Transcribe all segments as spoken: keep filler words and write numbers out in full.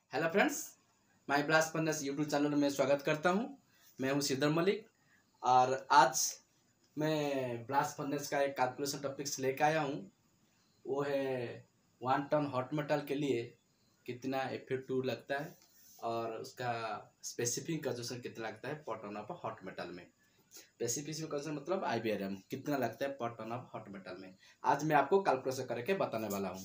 Hello friends, my blast furnace YouTube channel में स्वागत करता हूं। मैं हूं सिद्धर मलिक और आज मैं ब्लास्ट फर्नेस का एक कैलकुलेशन टॉपिक्स लेकर आया हूं। वो है वन टन हॉट मेटल के लिए कितना एफ ई टू लगता है और उसका स्पेसिफिकेशन कितना लगता है पर टन ऑफ हॉट मेटल में। स्पेसिफिकेशन मतलब आई बी आर एम कितना लगता है पर टन ऑफ हॉट मेटल में। आज मैं आपको कैलकुलेशन करके बताने वाला हूँ।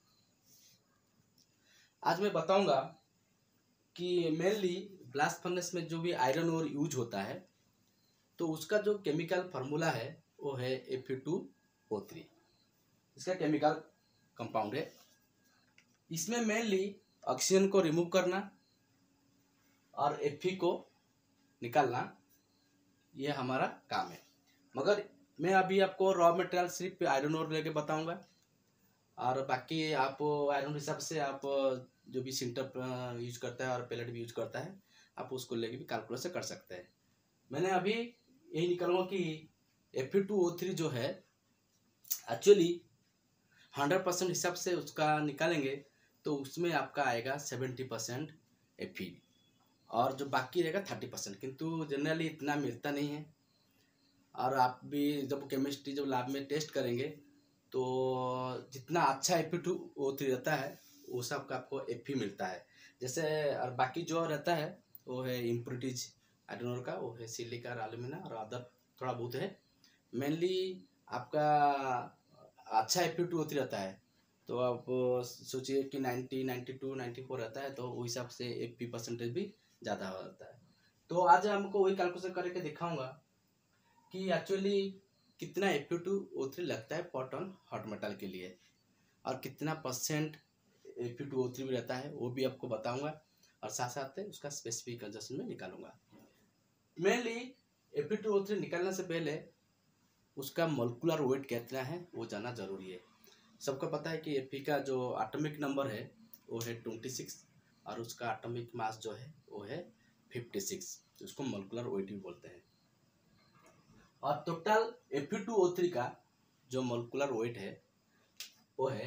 आज मैं बताऊंगा कि मेनली ब्लास्ट फर्नेस में जो भी आयरन ओर यूज होता है तो उसका जो केमिकल फार्मूला है वो है F E two O three. इसका केमिकल कंपाउंड है। इसमें मेनली ऑक्सीजन को रिमूव करना और एफ ई को निकालना ये हमारा काम है। मगर मैं अभी आपको रॉ मटेरियल सिर्फ आयरन ओर लेके बताऊंगा और बाकी आप आयरन हिसाब से आप जो भी सिंटर यूज करता है और पेलेट भी यूज करता है आप उसको लेके भी कैलकुलेशन कर सकते हैं। मैंने अभी यही निकालूंगा कि F E two O three जो है एक्चुअली हंड्रेड परसेंट हिसाब से उसका निकालेंगे तो उसमें आपका आएगा सेवेंटी परसेंट एफ ई और जो बाकी रहेगा थर्टी परसेंट, किंतु जनरली इतना मिलता नहीं है। और आप भी जब केमिस्ट्री जब लैब में टेस्ट करेंगे तो जितना अच्छा F E two O three रहता है वो सब का आपको एफ ई मिलता है। जैसे और बाकी जो रहता है वो है इम्प्योरिटीज आयरन ओर का, वो है सिलिका एल्यूमिना और अदर थोड़ा बहुत है। मेनली आपका अच्छा F E two O three रहता है तो आप सोचिए कि ninety ninety two ninety four रहता है तो उस हिसाब से एफ ई परसेंटेज भी ज़्यादा हो जाता है। तो आज हमको वही कैलकुलेशन करके दिखाऊंगा कि एक्चुअली कितना F E two O three लगता है पर टन हॉट मेटल के लिए और कितना percent F E two O three भी रहता है वो भी आपको बताऊंगा और साथ साथ उसका स्पेसिफिकेशन में निकालूंगा। Mainly F E two O three निकालने से पहले उसका मोलिकुलर वेट कितना है वो जानना जरूरी है। सबको पता है कि एफ ई का जो एटॉमिक नंबर है वो है ट्वेंटी सिक्स और उसका एटॉमिक मास जो है वो है फिफ्टी सिक्स, उसको मोलिकुलर वेट भी बोलते हैं। और total F E two O three का जो मोलिकुलर वेट है वो है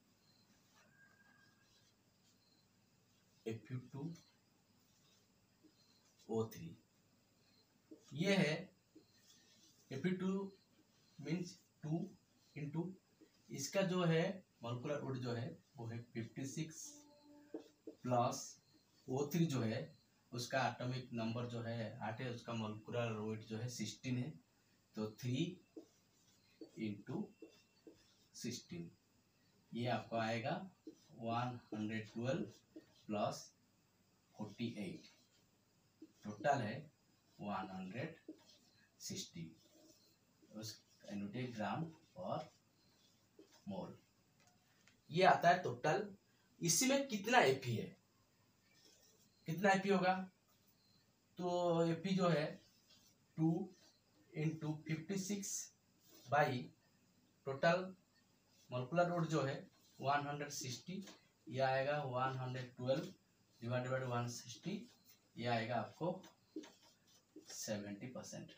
F E two O three. ये है F E two means two into इसका जो है मोलिकुलर वेट जो है वो है fifty six plus O three जो है उसका एटॉमिक नंबर जो है आठ है, उसका मोलिकुलर वेट जो है सिक्सटीन है तो थ्री इंटू सिक्सटीन ये आपको आएगा one hundred twelve plus forty eight, total है वन हंड्रेड सिक्सटी उस यूनिट ग्राम पर मोल। ये आता है टोटल। इसी में कितना एफ ई है, कितना एफ ई होगा तो एफ ई जो है two into fifty six by total molecular weight जो है वन हंड्रेड सिक्सटी, यह आएगा one hundred twelve divided by one sixty, यह आएगा आपको सेवेंटी परसेंट।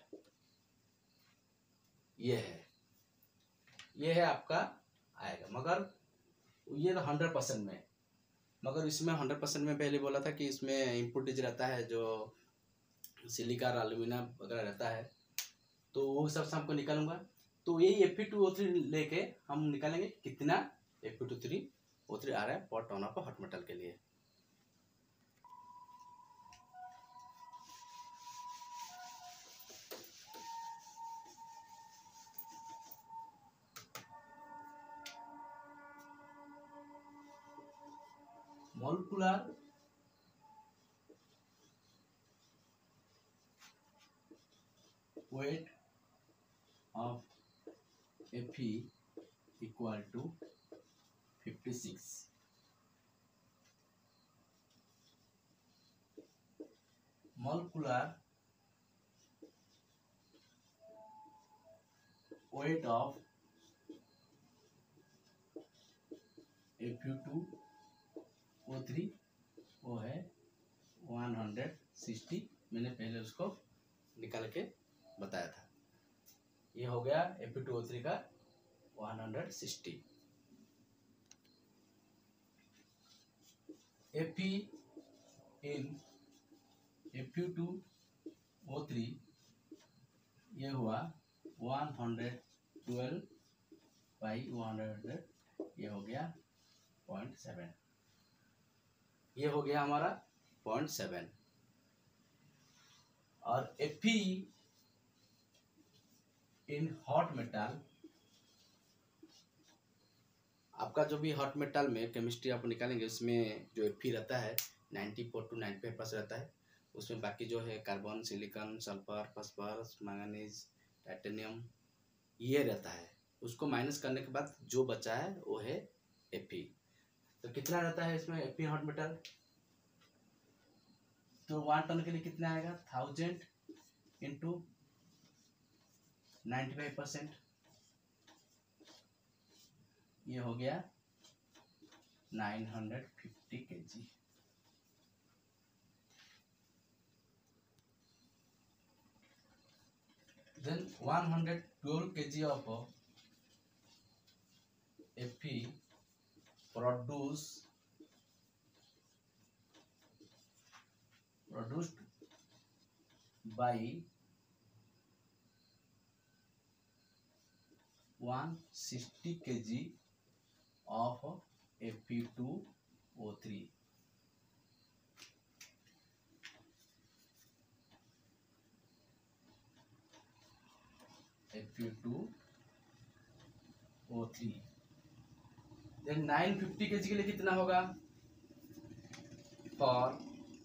ये है ये है आपका आएगा। मगर ये तो हंड्रेड परसेंट में, मगर इसमें हंड्रेड परसेंट में पहले बोला था कि इसमें इम्प्योरिटीज रहता है जो सिलिका एल्यूमिना वगैरह रहता है तो वो सब से हमको निकालूंगा। तो यही F E two O three लेके हम निकालेंगे कितना F E two three O three आ रहा है पर टन ऑफ हॉट मेटल के लिए। molecular weight of Fe equal to fifty six. molecular weight of F e two O three वो है वन हंड्रेड सिक्सटी। मैंने पहले उसको निकाल के बताया था। ये हो गया F E two O three का one hundred sixty. F E in F U two O three ये हुआ one hundred twelve by one hundred, ये हो गया पॉइंट सेवन, ये हो गया हमारा पॉइंट सेवन। और एफ इन हॉट मेटल, आपका जो भी हॉट मेटल में केमिस्ट्री आप निकालेंगे उसमें जो एफ रहता है ninety four to ninety five percent रहता है। उसमें बाकी जो है carbon, silicon, sulphur, phosphorus, manganese, titanium ये रहता है। उसको माइनस करने के बाद जो बचा है वो है एफ। तो कितना रहता है इसमें एफ हॉट मेटल? तो वन टन के लिए कितना आएगा? Thousand into ninety five percent, ये हो गया nine hundred fifty K G. Then one hundred twelve K G of Fe produce produced by one sixty kg of F e two O three. F e two O three. Then nine fifty K G के लिए कितना होगा? For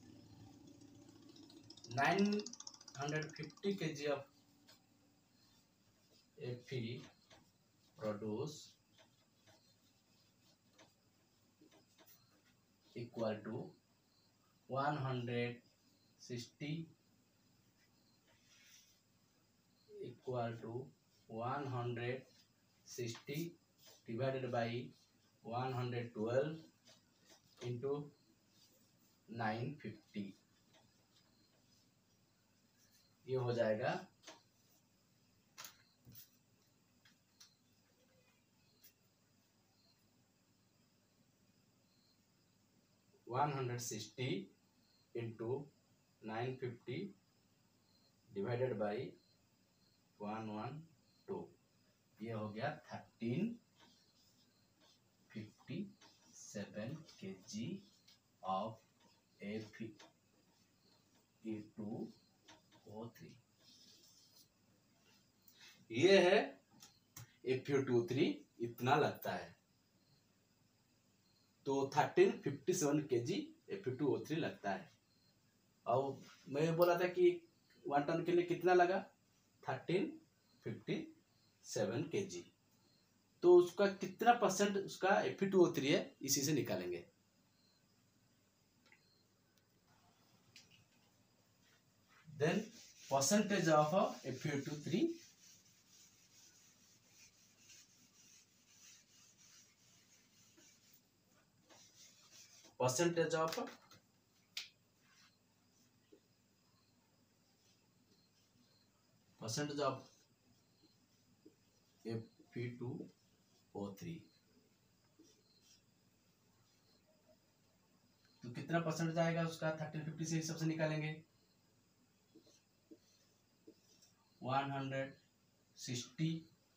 nine hundred fifty K G of Fe produce equal to one hundred sixty equal to one hundred sixty divided by one hundred twelve into nine fifty, ये हो जाएगा one hundred sixty into nine fifty divided by one one two, ये हो गया thirteen fifty seven K G of F e two O three. ये है F e two O three, इतना लगता है। तो थर्टीन फिफ्टी सेवन के जी F e two O three लगता है। और मैं बोला था कि वन टन के लिए कितना लगा? थर्टीन फिफ्टी सेवन के जी। तो उसका कितना परसेंट उसका F e two O three है, इसी से निकालेंगे। Then percentage of F e two O three, percentage of percentage of F e two O three, तो कितना परसेंट जाएगा उसका? थर्टीन फिफ्टी से हिसाब से निकालेंगे। One hundred sixty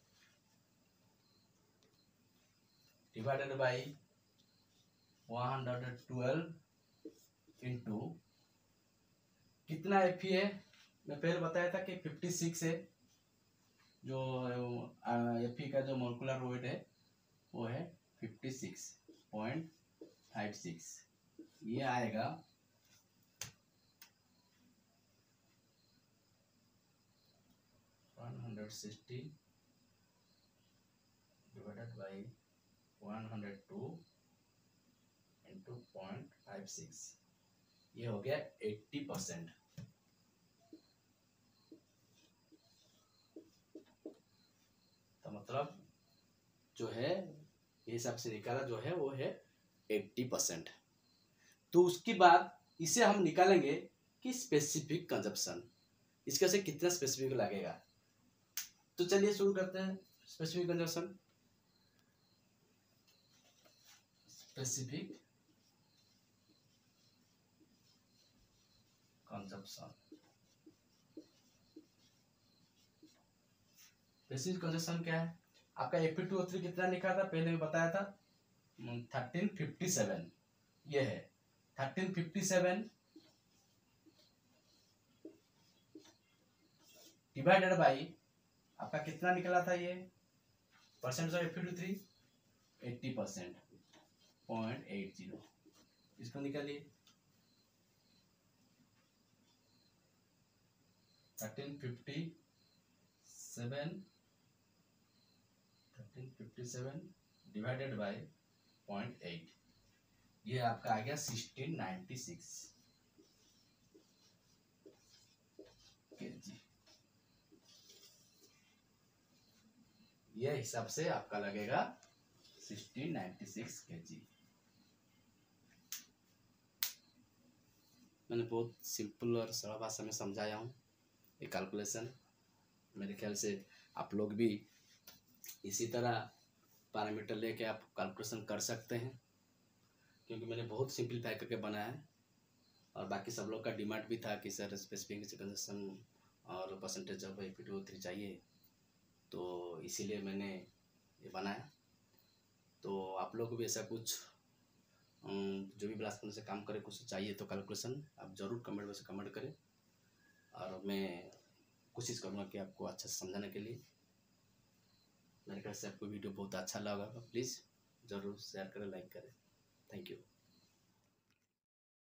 divided by one hundred twelve into कितना F है? मैं पहले बताया था कि फिफ्टी सिक्स है। जो Fe का जो मोलिकुलर वेट है वो है fifty six point five six, ये आएगा one hundred sixty divided by one hundred two into point five six, ये हो गया एट्टी परसेंट। तो मतलब जो है ये हिसाब से निकाला जो है वो है एट्टी परसेंट। तो उसके बाद इसे हम निकालेंगे कि स्पेसिफिक कंजप्शन, इसका से कितना स्पेसिफिक लगेगा। तो चलिए शुरू करते हैं specific consumption. Specific consumption. Basic consumption क्या है आपका? A P two O three कितना लिखा था पहले मैं बताया था, थर्टीन फिफ्टी सेवन। ये है thirteen fifty seven divided by आपका कितना निकला था ये percent of A P two three, eighty percent, point eight zero. इसको निकालिए, thirteen fifty seven thirteen fifty seven divided by point eight, ये आपका आ गया सिक्सटीन नाइन्टी सिक्स केजी। ये हिसाब से आपका लगेगा सिक्सटीन नाइन्टी सिक्स केजी। मैंने बहुत सिंपल और सरल भाषा में समझाया हूँ ये कैलकुलेशन। मेरे ख्याल से आप लोग भी इसी तरह पैरामीटर लेके आप कैलकुलेशन कर सकते हैं, क्योंकि मैंने बहुत सिंपलीफाई करके बनाया है। और बाकी सब लोग का डिमांड भी था कि सर स्पेसिफिक कंजप्शन और percentage of A P two O three चाहिए, तो इसीलिए मैंने ये बनाया। तो आप लोग को भी ऐसा कुछ जो भी ब्लास्ट फर्नेस से काम करे कुछ चाहिए तो कैलकुलेशन आप ज़रूर कमेंट बॉक्स में कमेंट करें, और मैं कोशिश करूँगा कि आपको अच्छा से समझाने के लिए। मेरे ख्याल से आपको वीडियो बहुत अच्छा लगा, प्लीज़ ज़रूर शेयर करें, लाइक करें। Thank you.